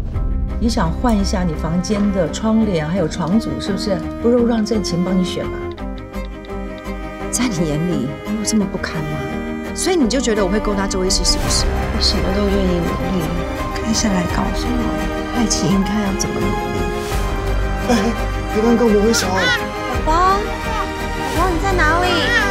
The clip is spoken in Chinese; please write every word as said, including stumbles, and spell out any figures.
你想换一下你房间的窗帘还有床组，是不是？不如让郑晴帮你选吧。 在你眼里，我有这么不堪吗？所以你就觉得我会勾搭周医师，是不是？ 我什么都愿意努力，开下来告诉我，爱情应该要怎么努力。 哎，别刚跟我微笑。 宝宝，宝宝你在哪里？